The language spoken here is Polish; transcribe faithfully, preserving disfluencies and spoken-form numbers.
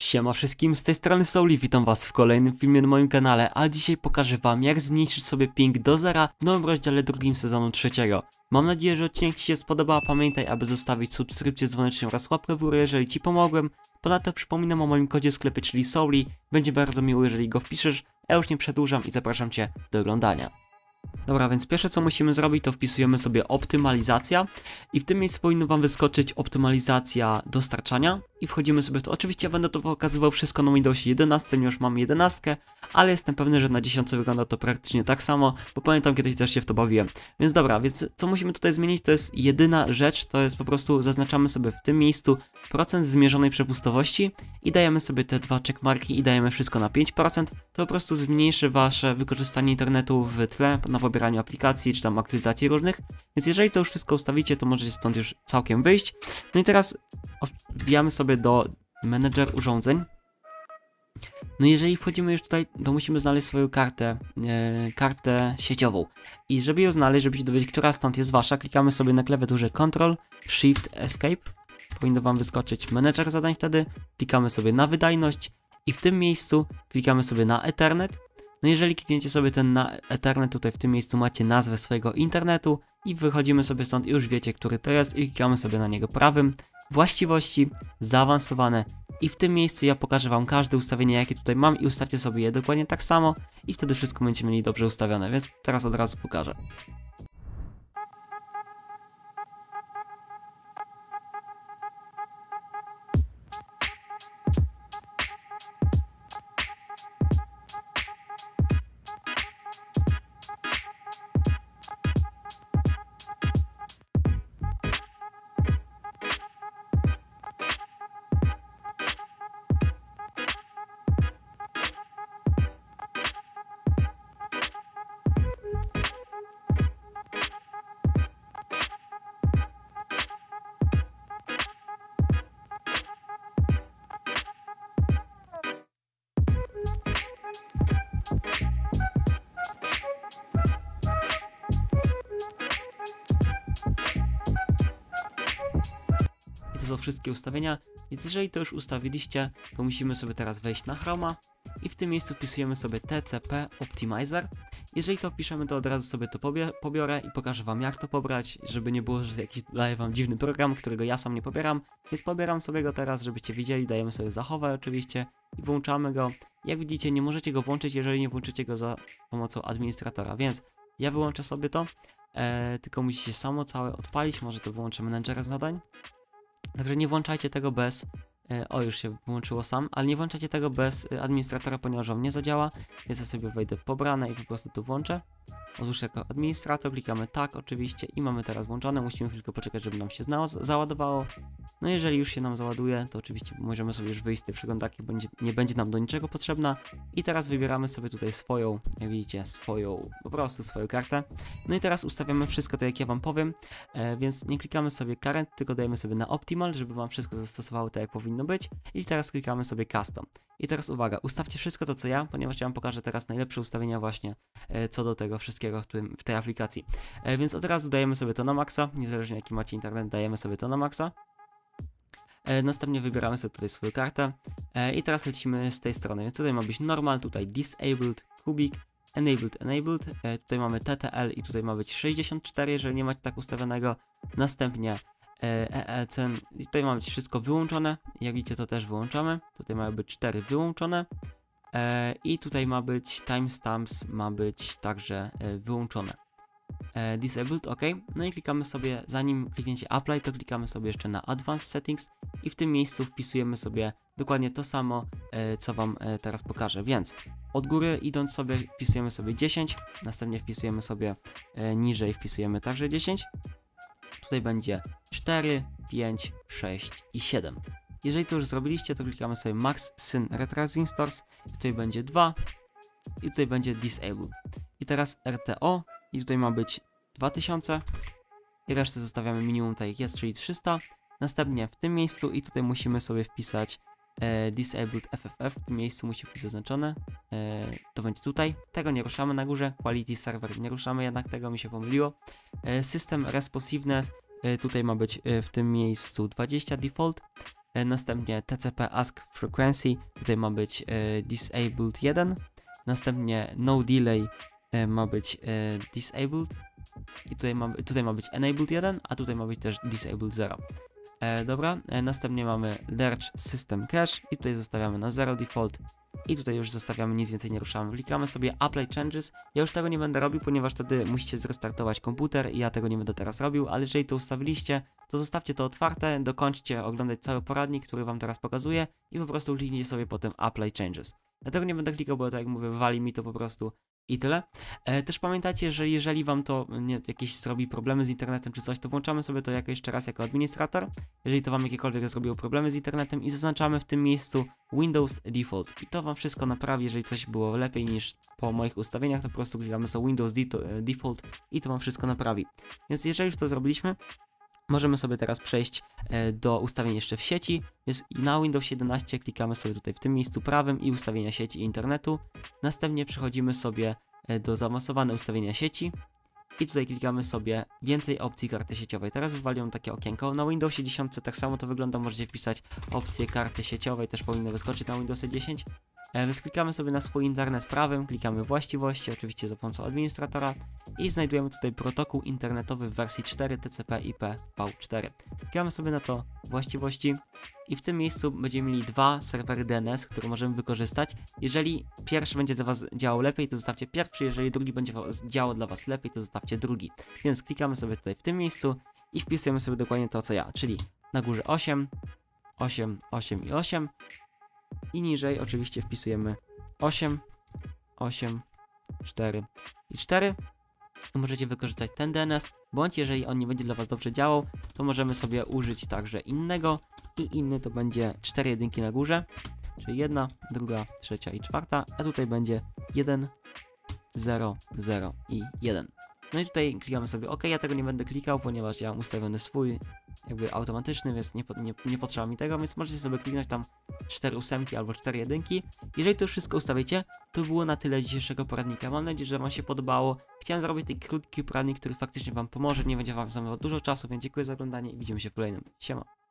Siema wszystkim, z tej strony Souli, witam was w kolejnym filmie na moim kanale, a dzisiaj pokażę wam, jak zmniejszyć sobie ping do zera w nowym rozdziale drugim sezonu trzeciego. Mam nadzieję, że odcinek ci się spodoba, pamiętaj, aby zostawić subskrypcję, dzwoneczkę oraz łapkę w górę, jeżeli ci pomogłem. Ponadto przypominam o moim kodzie w sklepie, czyli Souli, będzie bardzo miło, jeżeli go wpiszesz, ja już nie przedłużam i zapraszam cię do oglądania. Dobra, więc pierwsze co musimy zrobić, to wpisujemy sobie optymalizacja i w tym miejscu powinno wam wyskoczyć optymalizacja dostarczania i wchodzimy sobie w to. Oczywiście będę to pokazywał wszystko na Windowsie jedenaście, ponieważ mam jedenastkę, ale jestem pewny, że na dziesiątce wygląda to praktycznie tak samo, bo pamiętam, kiedyś też się w to bawiłem. Więc dobra, więc co musimy tutaj zmienić, to jest jedyna rzecz, to jest po prostu zaznaczamy sobie w tym miejscu procent zmierzonej przepustowości i dajemy sobie te dwa checkmarki i dajemy wszystko na pięć procent, to po prostu zmniejszy wasze wykorzystanie internetu w tle na pobieraniu aplikacji, czy tam aktualizacji różnych, więc jeżeli to już wszystko ustawicie, to możecie stąd już całkiem wyjść. No i teraz wbijamy sobie do menedżer urządzeń. No jeżeli wchodzimy już tutaj, to musimy znaleźć swoją kartę, e, kartę sieciową. I żeby ją znaleźć, żeby się dowiedzieć, która stąd jest wasza, klikamy sobie na klawiaturze Ctrl Shift Escape. Powinno wam wyskoczyć menedżer zadań wtedy. Klikamy sobie na wydajność i w tym miejscu klikamy sobie na Ethernet. No jeżeli klikniecie sobie ten na Ethernet, tutaj w tym miejscu macie nazwę swojego internetu i wychodzimy sobie stąd i już wiecie, który to jest i klikamy sobie na niego prawym. Właściwości, zaawansowane i w tym miejscu ja pokażę wam każde ustawienie, jakie tutaj mam i ustawcie sobie je dokładnie tak samo i wtedy wszystko będziecie mieli dobrze ustawione, więc teraz od razu pokażę. To są wszystkie ustawienia, więc jeżeli to już ustawiliście, to musimy sobie teraz wejść na Chroma i w tym miejscu wpisujemy sobie T C P Optimizer. Jeżeli to wpiszemy, to od razu sobie to pobiorę i pokażę wam, jak to pobrać, żeby nie było, że jakiś daje wam dziwny program, którego ja sam nie pobieram, więc pobieram sobie go teraz, żebyście widzieli, dajemy sobie zachowaj oczywiście i włączamy go. Jak widzicie, nie możecie go włączyć, jeżeli nie włączycie go za pomocą administratora, więc ja wyłączę sobie to, e, tylko musicie samo całe odpalić, może to wyłączę menedżera zadań. Także nie włączajcie tego bez, e, o już się włączyło sam, ale nie włączajcie tego bez e, administratora, ponieważ wam nie zadziała, więc ja sobie wejdę w pobrane i po prostu to włączę. Otóż jako administrator klikamy tak oczywiście i mamy teraz włączone, musimy chwilkę poczekać, żeby nam się załadowało. No jeżeli już się nam załaduje, to oczywiście możemy sobie już wyjść z tej przeglądarki, bo nie będzie nam do niczego potrzebna. I teraz wybieramy sobie tutaj swoją, jak widzicie, swoją, po prostu swoją kartę. No i teraz ustawiamy wszystko tak jak ja wam powiem, e, więc nie klikamy sobie current, tylko dajemy sobie na optimal, żeby wam wszystko zastosowało tak jak powinno być. I teraz klikamy sobie custom. I teraz uwaga, ustawcie wszystko to co ja, ponieważ ja wam pokażę teraz najlepsze ustawienia właśnie e, co do tego wszystkiego w, tym, w tej aplikacji. E, więc od razu dajemy sobie to na maksa, niezależnie jaki macie internet, dajemy sobie to na maksa. E, następnie wybieramy sobie tutaj swoją kartę e, i teraz lecimy z tej strony, więc tutaj ma być normal, tutaj disabled, kubik, enabled, enabled, e, tutaj mamy T T L i tutaj ma być sześćdziesiąt cztery, jeżeli nie macie tak ustawionego. Następnie E E C N i tutaj ma być wszystko wyłączone, jak widzicie to też wyłączamy, tutaj mają być cztery wyłączone e, i tutaj ma być timestamps, ma być także e, wyłączone. E, disabled, ok, no i klikamy sobie, zanim klikniecie apply, to klikamy sobie jeszcze na advanced settings i w tym miejscu wpisujemy sobie dokładnie to samo, e, co wam e, teraz pokażę, więc od góry idąc sobie wpisujemy sobie dziesięć, następnie wpisujemy sobie e, niżej, wpisujemy także dziesięć. Tutaj będzie cztery, pięć, sześć i siedem. Jeżeli to już zrobiliście, to klikamy sobie Max Syn Retracing Stores. Tutaj będzie dwa i tutaj będzie Disabled. I teraz R T O i tutaj ma być dwa tysiące i resztę zostawiamy minimum tak jak jest, czyli trzysta. Następnie w tym miejscu i tutaj musimy sobie wpisać e, Disabled F F F, w tym miejscu musi być zaznaczone. E, to będzie tutaj. Tego nie ruszamy na górze. Quality Server nie ruszamy, jednak tego mi się pomyliło. E, System Responsiveness. Tutaj ma być w tym miejscu dwadzieścia default. E, następnie T C P Ask Frequency, tutaj ma być e, Disabled jeden. Następnie No Delay e, ma być e, Disabled. I tutaj ma, tutaj ma być Enabled jeden, a tutaj ma być też Disabled zero. E, dobra, e, następnie mamy Lerch System Cache i tutaj zostawiamy na zero default. I tutaj już zostawiamy, nic więcej nie ruszamy. Klikamy sobie Apply Changes. Ja już tego nie będę robił, ponieważ wtedy musicie zrestartować komputer i ja tego nie będę teraz robił, ale jeżeli to ustawiliście, to zostawcie to otwarte, dokończcie oglądać cały poradnik, który wam teraz pokazuję i po prostu kliknijcie sobie potem Apply Changes. Dlatego nie będę klikał, bo tak jak mówię, wali mi to po prostu i tyle. E, też pamiętajcie, że jeżeli wam to nie, jakieś zrobi problemy z internetem czy coś, to włączamy sobie to jako jeszcze raz jako administrator, jeżeli to wam jakiekolwiek zrobiło problemy z internetem i zaznaczamy w tym miejscu Windows Default i to wam wszystko naprawi. Jeżeli coś było lepiej niż po moich ustawieniach, to po prostu klikamy sobie Windows Default i to wam wszystko naprawi. Więc jeżeli już to zrobiliśmy, możemy sobie teraz przejść e, do ustawień jeszcze w sieci, więc na Windows jedenaście klikamy sobie tutaj w tym miejscu prawym i ustawienia sieci i internetu. Następnie przechodzimy sobie e, do zaawansowane ustawienia sieci i tutaj klikamy sobie więcej opcji karty sieciowej. Teraz wywaliłem takie okienko. Na Windowsie dziesięć tak samo to wygląda, możecie wpisać opcję karty sieciowej, też powinno wyskoczyć na Windowsie dziesięć. E, więc klikamy sobie na swój internet prawym, klikamy właściwości, oczywiście za pomocą administratora i znajdujemy tutaj protokół internetowy w wersji cztery T C P I P V cztery. Klikamy sobie na to właściwości i w tym miejscu będziemy mieli dwa serwery D N S, które możemy wykorzystać. Jeżeli pierwszy będzie dla was działał lepiej, to zostawcie pierwszy, jeżeli drugi będzie działał dla was lepiej, to zostawcie drugi. Więc klikamy sobie tutaj w tym miejscu i wpisujemy sobie dokładnie to co ja, czyli na górze osiem, osiem, osiem i osiem. I niżej oczywiście wpisujemy osiem, osiem, cztery i cztery. I możecie wykorzystać ten D N S, bądź jeżeli on nie będzie dla was dobrze działał, to możemy sobie użyć także innego i inny to będzie cztery jedynki na górze, czyli jedna, druga, trzecia i czwarta, a tutaj będzie jeden, zero, zero i jeden. No i tutaj klikamy sobie OK, ja tego nie będę klikał, ponieważ ja mam ustawiony swój jakby automatyczny, więc nie, nie, nie potrzeba mi tego, więc możecie sobie kliknąć tam cztery ósemki albo cztery jedynki. Jeżeli to już wszystko ustawicie, to było na tyle dzisiejszego poradnika. Mam nadzieję, że wam się podobało. Chciałem zrobić taki krótki poradnik, który faktycznie wam pomoże, nie będzie wam zajmował dużo czasu, więc dziękuję za oglądanie i widzimy się w kolejnym. Siema.